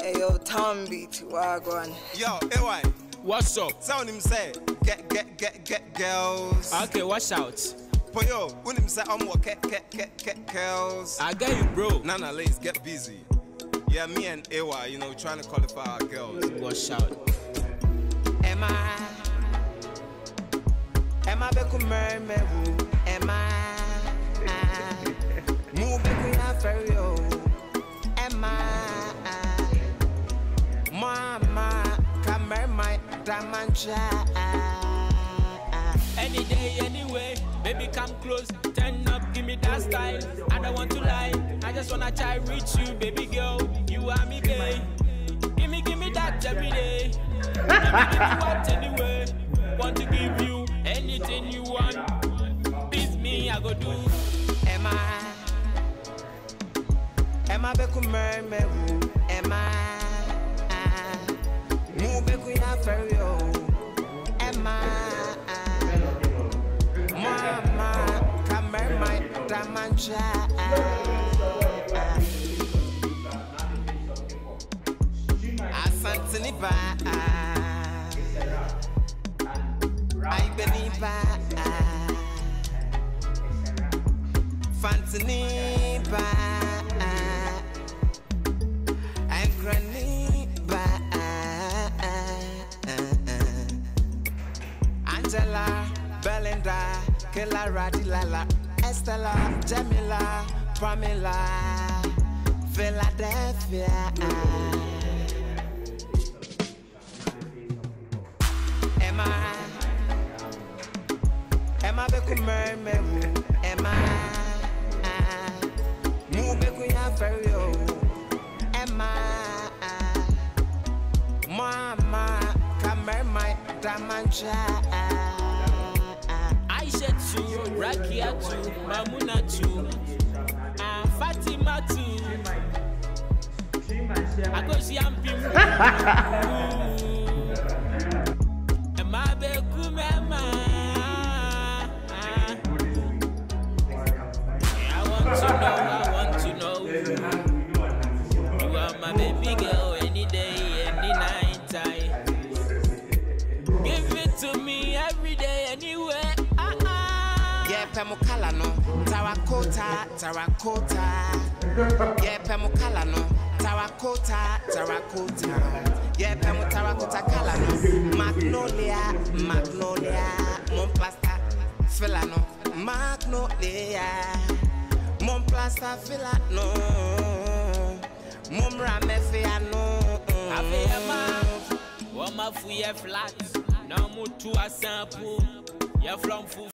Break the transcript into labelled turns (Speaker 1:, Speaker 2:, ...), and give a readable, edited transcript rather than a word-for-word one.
Speaker 1: Hey yo, Tom Beach, wagwan.
Speaker 2: Yo, AY.
Speaker 3: What's up?
Speaker 2: Sound him say, get girls.
Speaker 3: Okay, watch out.
Speaker 2: But yo, when him say, I'm what get girls.
Speaker 3: I get you, bro.
Speaker 2: Nana, let's get busy. Yeah, me and AY, you know, trying to qualify our girls.
Speaker 3: Watch out.
Speaker 4: Emma beku mermewu. Emma mu beku ya ferio. Emma mama kamer my damancha.
Speaker 3: Any day, anyway, baby, come close, turn up, give me that style. I don't want to lie, I just wanna try reach you, baby girl. You are me, babe. Give me that every day. Give me what anyway. Want to give you anything you want. Please me, I go do.
Speaker 4: Emma beku mermewu. Emma mu beku ya ferio. Emma mama kamer my damancha. Asantini ba I believe Fantini ba and Granny ba Angela, Belinda, Kelara, Dilala, Estella, Jamila, Pamela, Philadelphia. Emma beku mermewu. Emma mu beku ya ferio. Emma mama kamer my damancha.
Speaker 3: Aisha too, Rakia too, Mamuna too, Fatima too. I go see Ampim. Emma beku mama. I want to know. You are my baby girl any day, any night. Give it to me every day, anywhere.
Speaker 4: Yeah, Pemukala no, Tarakota. Yeah, Pemukala no, Tarakota. Yeah, Tarakota Kalano, Magnolia, Mon Plasta, Filano, Magnolia, Mon Plasta Filano, Mon Ramefiano,
Speaker 3: Avema, Wama Fuye flat, no more to a sample, you're from